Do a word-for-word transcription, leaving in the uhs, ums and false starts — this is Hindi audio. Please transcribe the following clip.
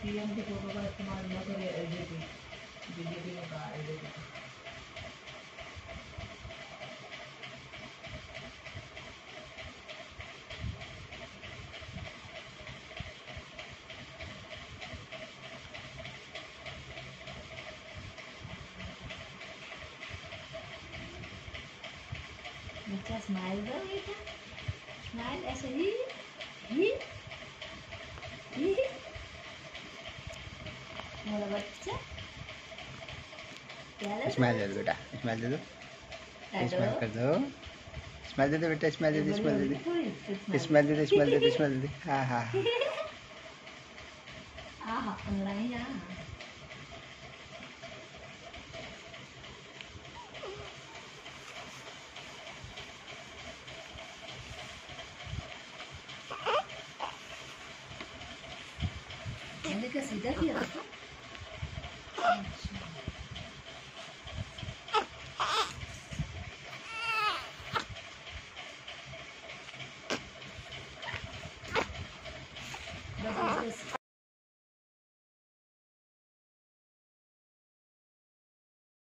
पीएम की फोटो का इस्तेमाल न करें एलजीपी बीजेपी ने कहा एलजीपी। बच्चा स्माइल दो बेटा, स्माइल ऐसे ही ही ही मेरा बच्चा क्या स्माइल दे दो बेटा, स्माइल दे दो, स्माइल कर दो, स्माइल दे दो बेटा, स्माइल दे दो, स्माइल दे दो, स्माइल दे दो, स्माइल दे दो, स्माइल दे दो। हाँ हाँ हाँ ऑनलाइन आ मैंने क्या सीधा किया।